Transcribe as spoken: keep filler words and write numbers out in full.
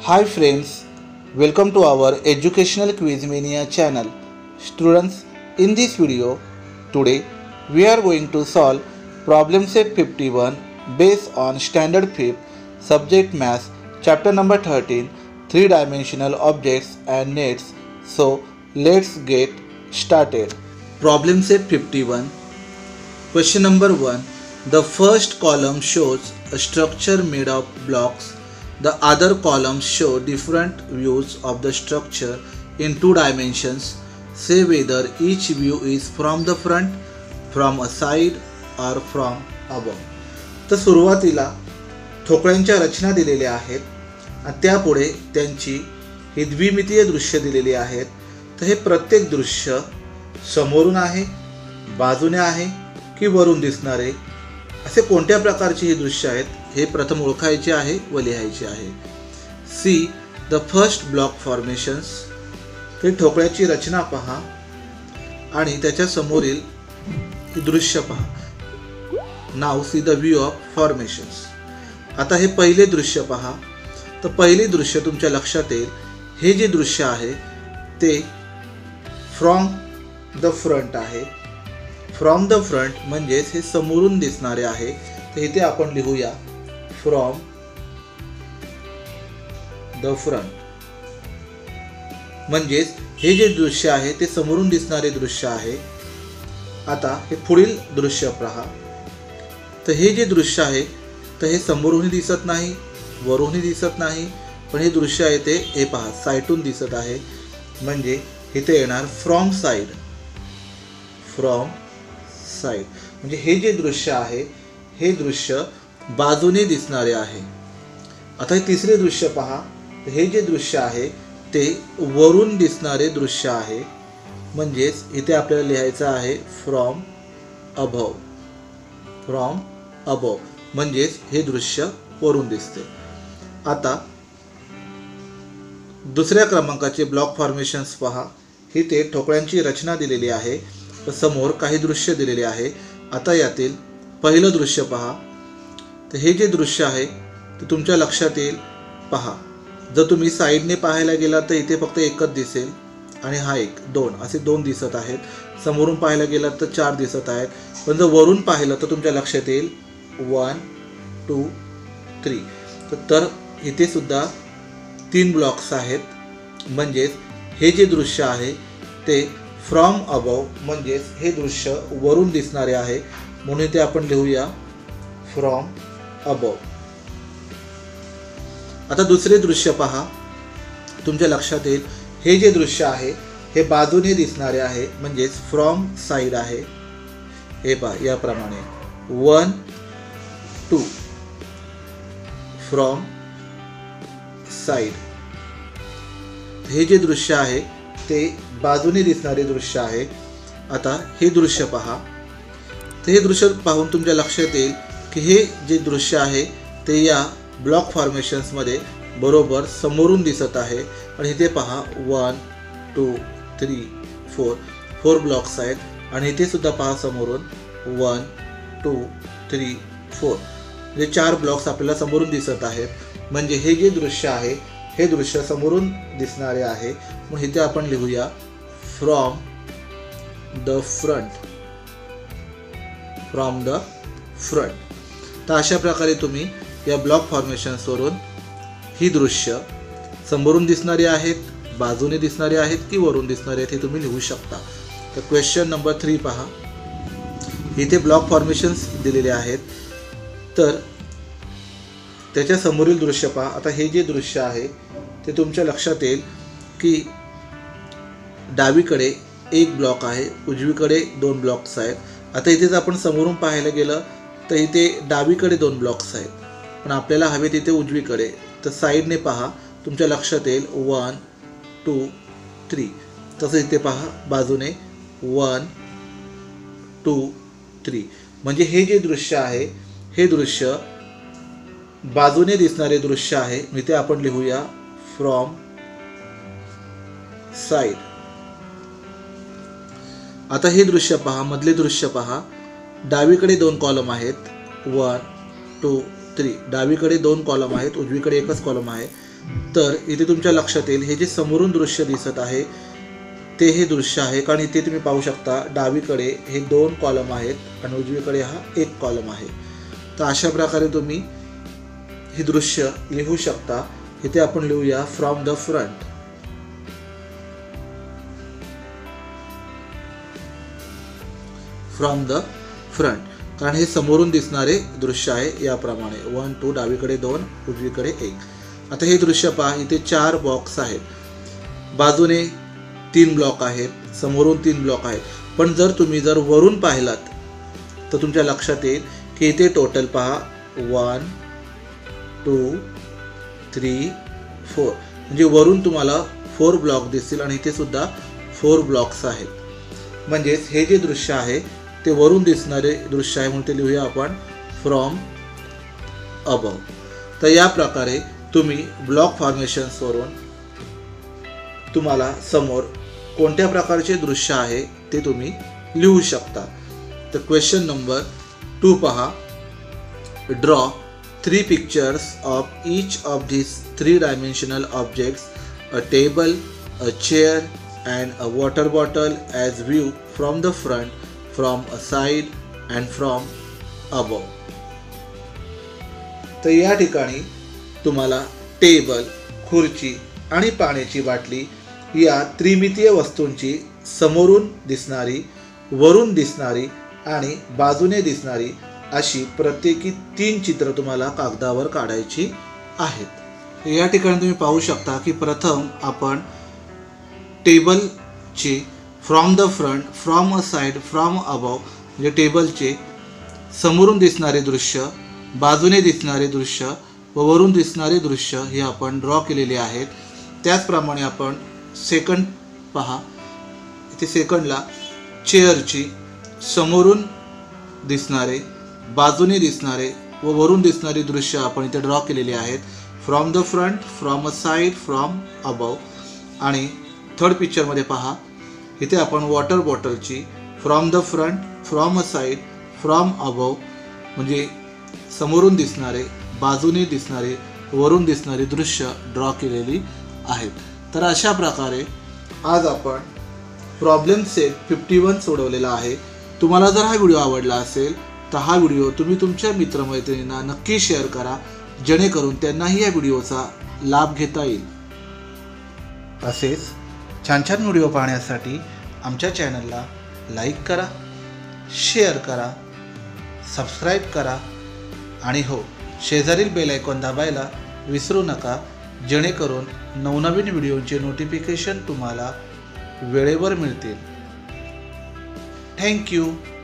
Hi friends, welcome to our educational quiz mania channel. Students, in this video, today we are going to solve problem set fifty-one based on standard fifth subject math chapter number thirteen three dimensional objects and nets. So let's get started. Problem set fifty-one. Question number one. The first column shows a structure made of blocks. The other columns show different views of the structure in two dimensions. Say whether each view is from the front, from a side or from above. तर सुरुवातीला ठोकळ्यांच्या रचना दिलेल्या आहेत आणि त्यापुढे त्यांची ही द्विमितीय दृश्य दिलेली आहेत. तर हे प्रत्येक दृश्य समोरून आहे, बाजूने आहे की वरून दिसणारे असे कोणत्या प्रकारची ही दृश्य आहेत हे प्रथम ओळखायचे आहे व लिहायचे आहे. See the first block formations. ते ठोकळ्याची रचना पहा आणि त्याच्या समोरील दृश्य पहा. नाव see the view of formations. आता हे पहिले दृश्य पहा. तर पहिले दृश्य तुमच्या लक्षात येईल. हे जे दृश्य आहे ते फ्रॉम द फ्रंट आहे. फ्रॉम द फ्रंट म्हणजेच हे समोरून दिसणारे आहे. तर इथे आपण लिहूया फ्रॉम द फ्रंट. म्हणजेच हे जे दृश्य आहे ते समोरून दिसणारे दृश्य आहे. आता हे पुढील दृश्य पहा. तर हे जे दृश्य आहे तर हे समोरूनही दिसत नाही, वरूनही दिसत नाही, पण हे दृश्य आहे ते हे पहा साईडून दिसत आहे. म्हणजे इथे येणार फ्रॉम साईड. फ्रॉम साईड म्हणजे हे जे दृश्य आहे हे दृश्य बाजूने दिसणारे आहे. आता हे तिसरे दृश्य पहा. हे जे दृश्य आहे ते वरून दिसणारे दृश्य आहे. म्हणजेच इथे आपल्याला लिहायचं आहे फ्रॉम अबव. फ्रॉम अबव म्हणजेच हे दृश्य वरून दिसते. आता दुसऱ्या क्रमांकाचे ब्लॉक फॉर्मेशन्स पहा. इथे ठोकळ्यांची रचना दिलेली आहे. समोर काही दृश्य दिलेले आहे. आता यातील पहिलं दृश्य पहा. तर हे जे दृश्य आहे ते तुमच्या लक्षात येईल. पहा, जर तुम्ही साईडने पाहायला गेलात तर इथे फक्त एकच दिसेल आणि हा एक दोन असे दोन दिसत आहेत. समोरून पाहायला गेलात तर चार दिसत आहेत. पण जर वरून पाहिलं तर तुमच्या लक्षात येईल वन टू थ्री. तर इथे सुद्धा तीन ब्लॉक्स आहेत. म्हणजेच हे जे दृश्य आहे ते फ्रॉम अबव म्हणजेच हे दृश्य वरून दिसणारे आहे. म्हणून ते आपण लिहूया फ्रॉम अबव. आता दुसरे दृश्य पहा. तुमच्या लक्षात येईल हे जे दृश्य आहे हे बाजूने दिसणारे आहे. म्हणजेच फ्रॉम साईड आहे. हे पहा याप्रमाणे वन टू फ्रॉम साईड. हे जे दृश्य आहे ते बाजूने दिसणारे दृश्य आहे. आता हे दृश्य पहा. तर हे दृश्य पाहून तुमच्या लक्षात येईल की हे जे दृश्य आहे ते या ब्लॉक फॉर्मेशन्समध्ये बरोबर समोरून दिसत आहे. आणि इथे पहा one two three four four blocks आहेत. आणि इथे सुद्धा पहा समोरून वन टू थ्री फोर म्हणजे चार ब्लॉक्स आपल्याला समोरून दिसत आहेत. म्हणजे हे जे दृश्य आहे हे दृश्य समोरून दिसणारे आहे. मग इथे आपण लिहूया from the front. From the front. तर अशा प्रकारे तुम्ही या ब्लॉक फॉर्मेशन्सवरून ही दृश्य समोरून दिसणारे आहेत, बाजूने दिसणारे आहेत की वरून दिसणारे आहेत हे तुम्ही लिहू शकता. तर क्वेश्चन नंबर थ्री पहा. इथे ब्लॉक फॉर्मेशन्स दिलेले आहेत. तर त्याच्या समोरील दृश्य पहा. आता हे जे दृश्य आहे ते तुमच्या लक्षात येईल की डावीकडे एक ब्लॉक आहे, उजवीकडे दोन ब्लॉक्स आहेत. आता इथे जर आपण समोरून पाहायला गेलं तर इथे डावीकडे दोन ब्लॉक्स आहेत, पण आपल्याला हवे तिथे उजवीकडे. तर साईडने पहा तुमच्या लक्षात येईल वन टू थ्री. तसं इथे पहा बाजूने वन टू थ्री. म्हणजे हे जे दृश्य आहे हे दृश्य बाजूने दिसणारे दृश्य आहे. इथे आपण लिहूया फ्रॉम साईड. आता हे दृश्य पहा. मधले दृश्य पहा. डावीकडे दोन कॉलम आहेत वन टू थ्री, डावीकडे दोन कॉलम आहेत, उजवीकडे एकच कॉलम आहे. तर इथे तुमच्या लक्षात येईल हे जे समोरून दृश्य दिसत आहे ते हे दृश्य आहे, कारण इथे तुम्ही पाहू शकता डावीकडे हे दोन कॉलम आहेत आणि उजवीकडे हा एक कॉलम आहे. तर अशा प्रकारे तुम्ही हे दृश्य लिहू शकता. इथे आपण लिहूया from the front. From the front, कारण हे समोरून दिसणारे दृश्य आहे. याप्रमाणे वन टू, डावीकडे दोन, उजवीकडे एक. आता हे दृश्य पहा, इथे चार बॉक्स आहेत, बाजूने तीन ब्लॉक आहेत, समोरून तीन ब्लॉक आहेत. पण जर तुम्ही जर वरून पाहिलात तर तुमच्या लक्षात येईल की इथे टोटल पहा वन टू थ्री फोर, म्हणजे वरून तुम्हाला फोर ब्लॉक दिसतील आणि इथे सुद्धा फोर ब्लॉक्स आहेत. म्हणजेच हे जे दृश्य आहे ते वरून दिसणारे दृश्य आहे, म्हणून ते लिहूया आपण फ्रॉम अबव. तर या प्रकारे तुम्ही ब्लॉक फॉर्मेशन्सवरून तुम्हाला समोर कोणत्या प्रकारचे दृश्य आहे ते तुम्ही लिहू शकता. तर क्वेश्चन नंबर टू पहा. Draw three pictures of each of these three dimensional objects, a table, a chair and a water bottle as view from the front, from a side and from above. तर या ठिकाणी तुम्हाला table, खुर्ची आणि पाण्याची बाटली या त्रिमितीय वस्तूंची समोरून दिसणारी, वरून दिसणारी आणि बाजूने दिसणारी अशी प्रत्येकी तीन चित्र तुम्हाला कागदावर काढायची आहेत. या ठिकाणी तुम्ही पाहू शकता की प्रथम आपण टेबलची from the front, from a side, from above, म्हणजे टेबलचे समोरून दिसणारे दृश्य, बाजूने दिसणारे दृश्य व वरून दिसणारे दृश्य हे आपण ड्रॉ केलेले आहेत. त्याचप्रमाणे आपण सेकंड पहा, इथे सेकंडला चेअरची समोरून दिसणारे, बाजूने दिसणारे व वरून दिसणारे दृश्य आपण इथे ड्रॉ केलेले आहेत. From the front, from a side, from above. आणि थर्ड पिक्चरमध्ये पहा, इथे आपण वॉटर बॉटलची from the front, from a side, from above, म्हणजे समोरून दिसणारे, बाजूने दिसणारे, वरून दिसणारे दृश्य ड्रॉ केलेली आहेत. तर अशा प्रकारे आज आपण प्रॉब्लेम सेट फिफ्टी वन सोडवलेला आहे. तुम्हाला जर हा व्हिडिओ आवडला असेल तर हा व्हिडिओ तुम्ही तुमच्या मित्रमैत्रिणींना नक्की शेअर करा, जेणेकरून त्यांनाही या व्हिडिओचा लाभ घेता येईल. असेच छान छान व्हिडिओ पाहण्यासाठी आमच्या चॅनलला लाईक करा, शेअर करा, सबस्क्राईब करा आणि हो, शेजारील बेल आयकॉन दाबायला विसरू नका, जेणेकरून नवनवीन व्हिडिओचे नोटिफिकेशन तुम्हाला वेळेवर मिळतील. थँक्यू.